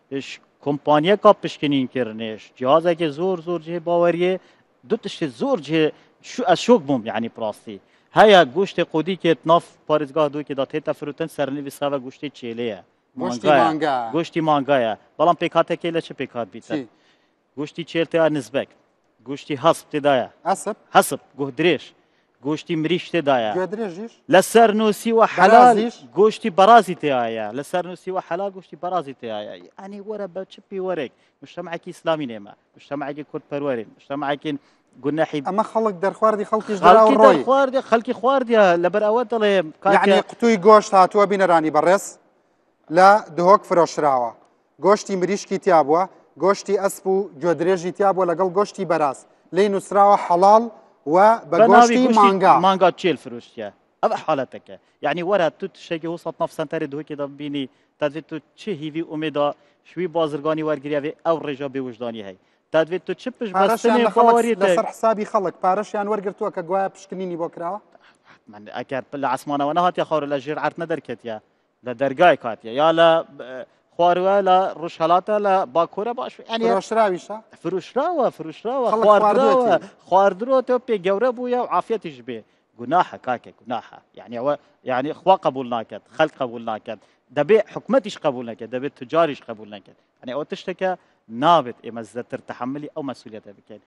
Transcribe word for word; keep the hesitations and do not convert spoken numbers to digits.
اش کمپانیا کا پشکنین کرنش جهازه که زور زور جه باوریه دو تشت زور جه شو از شوک بوم یعنی پراستی هيا گوشت قودی که ناف پارێزگاه دو که دا تێتە فروتن سەرنوی ساوە گوشتی چێلەیە گوشتی مانگا گوشتی مانگایە بەڵام پێکاتێکی لە چه پێکات بیتە گوشتی چێل تێیا نزبەک گوشتی هەسب تێدایە ئەسب هەسب گوه درێژ گوشتی مریش تێدایە گوێ درێژیش لەسەر نووسی و حەلال گوشتی بەرازی تێایە لەسەر نووسی و حەلال گوشتی بەرازی تێایە ئەنی وەرە بە چپی وەرێک مشتەمەعێکی ئیسلامی نێمە مشتەمەعێکی کورد پەروەرین مشتەمەعێکین گوناحی ئەمە خەڵک دەرخواردی خەڵکیش خەڵکی خواردی خەڵکی خواردیە لەبەر ئەوە دەڵێ یعنی قوتووی گۆشت هاتووە بینەرانی بەڕێز لە دهۆک فرۆشراوە گۆشتی مریشکی تیا بووە گۆشتی ئەسپ و گوێدرێژی تیا بووە لەگەڵ گۆشتی بەراز لی نووسراوە حەڵاڵ و بە گۆشتی مانگا مانگا چێل فروشتیە ئەوە حاڵەتەکە یعنی وەرە تو شتێکی وسەد نەف سەنتەری دهۆکێدا ببینی دەبێت تو چه هیوی ئومێدا شوی بازرگانی وەرگریاوێ ئەو ڕێژە بێوجدانی هەیە دەبێت تو چ پشت بەستنێ باوەری لەسەر حسابی خەڵک پارەشیان وەرگرتووە کە گوایە پشکنینی بۆ کراوە ئەگەر لە عسمانەوە نەهاتیە خاورە لە ژێر عەرت نەدەرکێتیە لە دەرگای کاتیە یا لە خواروە لە ڕۆژهەڵاتە لە باکوورە باش فرۆشراویشە فروشراوە فروشراوە خواردراوە خواردرۆ تۆ پێ گەورە بووە و عافەتیش بێ گوناحە کاکێک گوناحە یعنی ئەوە یعنی خوا قبول ناکات خەڵک قبول ناکات دەبێ حکومەتیش قبول ناکات دەبێت تجاریش قبول ناکات یعنی ئەوە تشتێکە نابێت ئێمە زەتر تەحملی ئەو مەسئولیەتە بکەین